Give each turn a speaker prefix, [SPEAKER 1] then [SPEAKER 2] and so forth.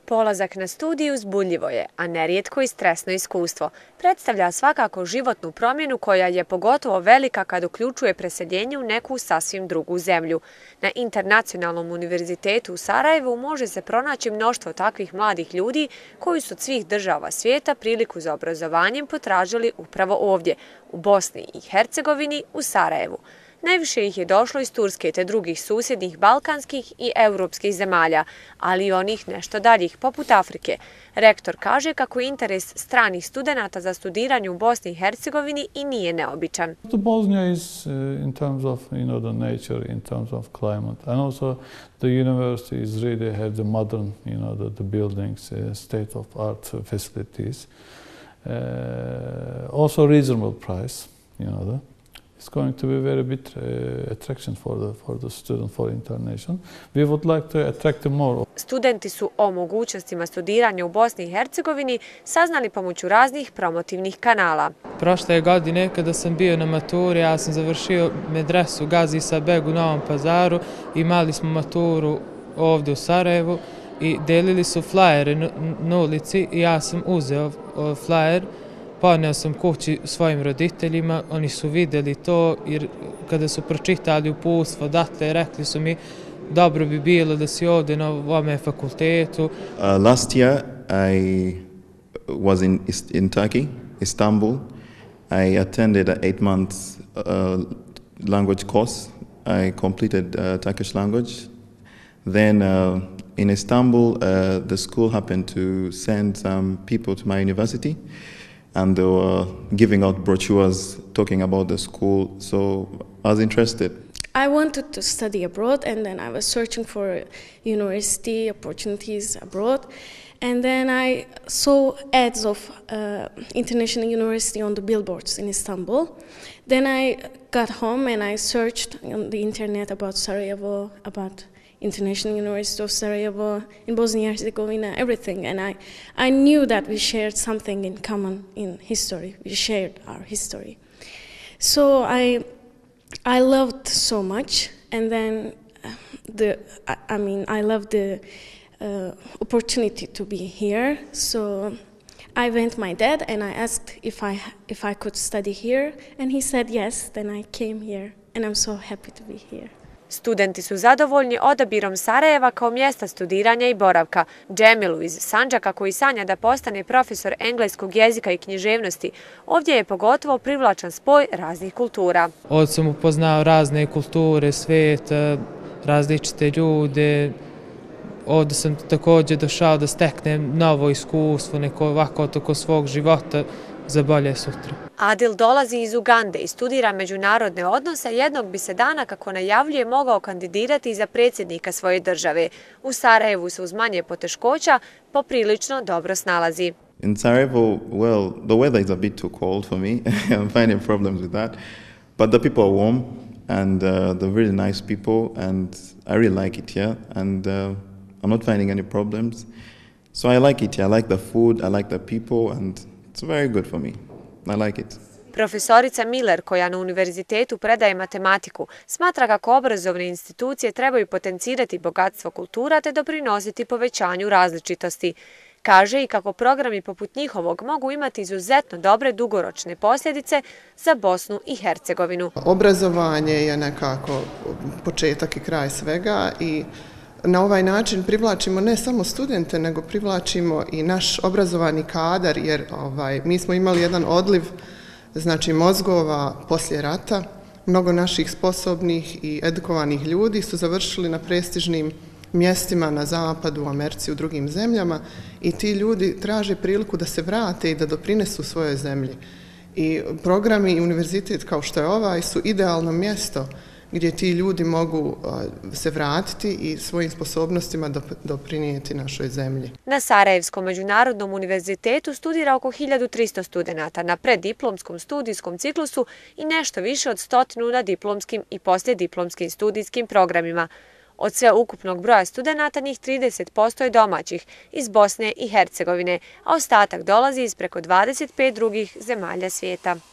[SPEAKER 1] Polazak na studij uzbudljivo je, a nerijetko i stresno iskustvo. Predstavlja svakako životnu promjenu koja je pogotovo velika kad uključuje preseljenje u neku sasvim drugu zemlju. Na Internacionalnom univerzitetu u Sarajevu može se pronaći mnoštvo takvih mladih ljudi koji su od svih država svijeta priliku za obrazovanjem potražili upravo ovdje, u Bosni i Hercegovini, u Sarajevu. Najviše ih je došlo iz Turske te drugih susjednih balkanskih i europskih zemalja, ali i onih nešto daljih, poput Afrike. Rektor kaže kako je interes stranih studenata za studiranje u Bosni i Hercegovini i nije neobičan.
[SPEAKER 2] Bosnia is in terms of the nature, in terms of climate, and also the universities really have the modern, the buildings, state of art facilities, also reasonable price, It's going to be very big attraction for the student, for international. We would like to attract them more.
[SPEAKER 1] Studenti su o mogućnostima studiranja u Bosni i Hercegovini saznali pomoću raznih promotivnih kanala.
[SPEAKER 3] Prošle godine kada sam bio na maturi, ja sam završio medresu Gazi Sabeg u Novom Pazaru, imali smo maturu ovdje u Sarajevu i delili su flajere na ulici i ja sam uzeo flajer. Poneo sam kući svojim roditeljima, oni su vidjeli to jer kada su pročitali uputstvo odatle, rekli su mi dobro bi bilo da si ovdje na ovome fakultetu.
[SPEAKER 4] Last year I was in Turkey, Istanbul. I attended an 8 months language course. I completed Turkish language. Then in Istanbul, the school happened to send some people to my university. And they were giving out brochures talking about the school, so I was interested.
[SPEAKER 5] I wanted to study abroad, and then I was searching for university opportunities abroad. And then I saw ads of international university on the billboards in Istanbul. Then I got home and I searched on the internet about Sarajevo, about International University of Sarajevo, in Bosnia and Herzegovina, everything. And I knew that we shared something in common in history. We shared our history. So I loved so much. And then I loved the opportunity to be here. So I went to my dad and I asked if I could study here. And he said yes, then I came here. And I'm so happy to be here.
[SPEAKER 1] Studenti su zadovoljni odabirom Sarajeva kao mjesta studiranja i boravka. Džemilu iz Sandžaka, koji sanja da postane profesor engleskog jezika i književnosti, ovdje je pogotovo privlačan spoj raznih kultura.
[SPEAKER 3] Ovdje sam upoznao razne kulture, svijet, različite ljude. Ovdje sam također došao da steknem novo iskustvo, neko ovako toko svog života za bolje sutra.
[SPEAKER 1] Adil dolazi iz Ugande i studira međunarodne odnose. Jednog bi se dana, kako najavljuje, mogao kandidirati za predsjednika svoje države. U Sarajevu se uz manje poteškoća poprilično dobro snalazi.
[SPEAKER 4] In Sarajevo, well, the weather is a bit too cold for me. I'm finding problems with that. But the people are warm and they're really nice people and I really like it here and I'm not finding any problems. So I like it here. I like the food, I like the people and it's very good for me. I like it.
[SPEAKER 1] Profesorica Miller, koja na univerzitetu predaje matematiku, smatra kako obrazovne institucije trebaju potencirati bogatstvo kultura te doprinositi povećanju različitosti. Kaže i kako programi poput njihovog mogu imati izuzetno dobre dugoročne posljedice za Bosnu i Hercegovinu.
[SPEAKER 6] Obrazovanje je nekako početak i kraj svega i na ovaj način privlačimo ne samo studente, nego privlačimo i naš obrazovani kadar, jer mi smo imali jedan odliv mozgova poslije rata. Mnogo naših sposobnih i edukovanih ljudi su završili na prestižnim mjestima na zapadu, u Americi, u drugim zemljama i ti ljudi traže priliku da se vrate i da doprinesu svojoj zemlji. I programi i univerzitet kao što je ovaj su idealno mjesto gdje ti ljudi mogu se vratiti i svojim sposobnostima doprinijeti našoj zemlji.
[SPEAKER 1] Na Sarajevskom međunarodnom univerzitetu studira oko 1300 studenata na preddiplomskom studijskom ciklusu i nešto više od 100 na diplomskim i poslijediplomskim studijskim programima. Od sve ukupnog broja studenata njih 30% je domaćih iz Bosne i Hercegovine, a ostatak dolazi iz preko 25 drugih zemalja svijeta.